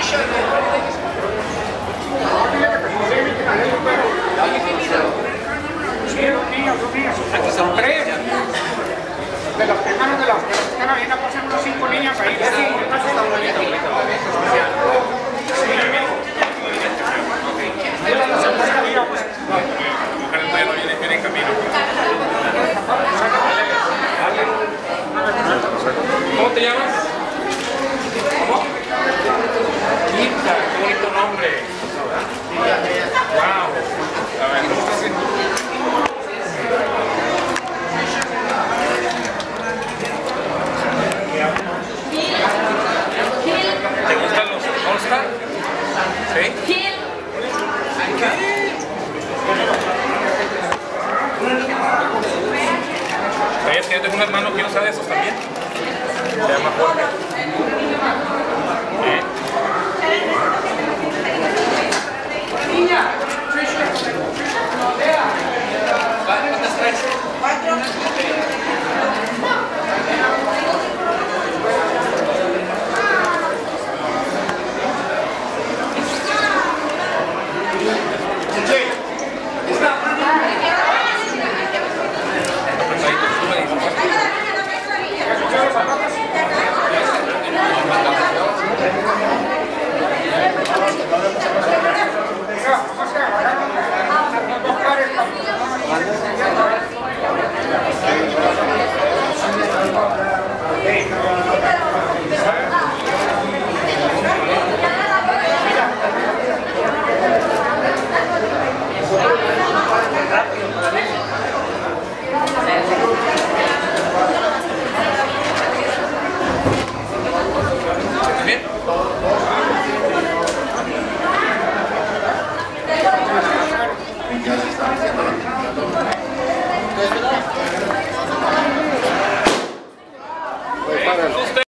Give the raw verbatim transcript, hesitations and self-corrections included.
Sí, dos niños, dos niños. Aquí son tres. De los hermanos de los que están ahí, pasan unos cinco niños ahí. Sí, está muy bonito. ¿Cómo te llamas? ¿Cómo? Quinta, qué bonito nombre. Wow. A ver, ¿cómo estás? ¿Te gustan los All-Star? ¿Sí? ¿Sabías que yo tengo un hermano que usa de esos también? Se llama Jorge. ¿Eh? ¿Cuántas traes? Cuatro. Ya se está haciendo.